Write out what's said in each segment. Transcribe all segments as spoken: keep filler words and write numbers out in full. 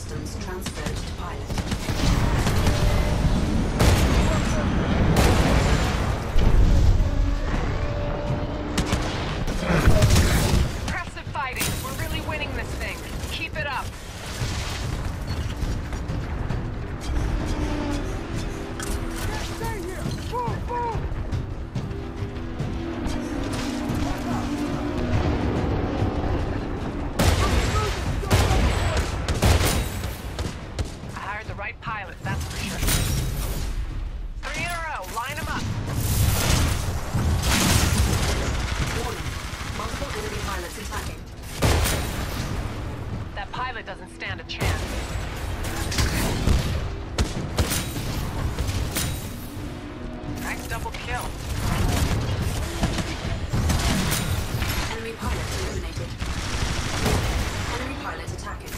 systems transferred to pilot. Impressive fighting. We're really winning this thing. Keep it up. Stay here! Move, move! I hired the right pilot, that's for sure. Three in a row. Line them up. Warning. Multiple enemy pilots attacking. That pilot doesn't stand a chance. Nice double kill. Enemy pilot eliminated. Enemy pilot attacking.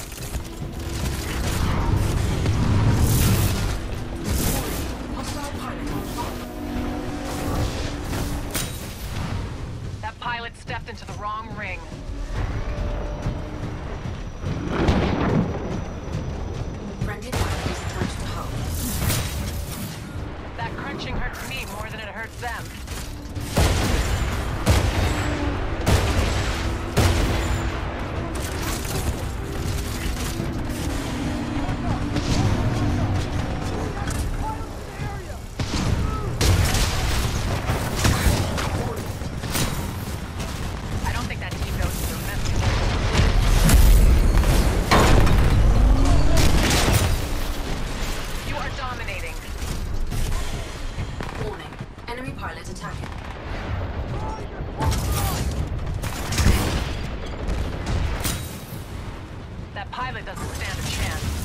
Warning. Hostile pilot on fire. That pilot stepped into the wrong ring. Friendly pilot is attached to hull. That crunching hurts me more than it hurts them. I don't think that team knows their message. You are dominating. Warning. Enemy pilot attacking. That pilot doesn't stand a chance.